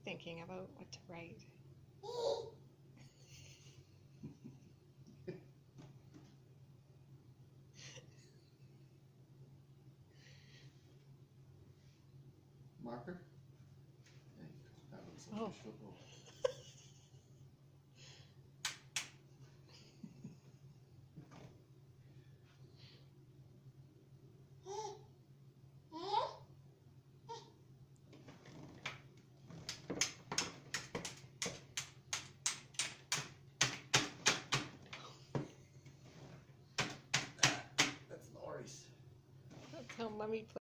thinking about what to write. Marker? Okay, that looks Oh. official. That's Lori's. That's how Mummy plays.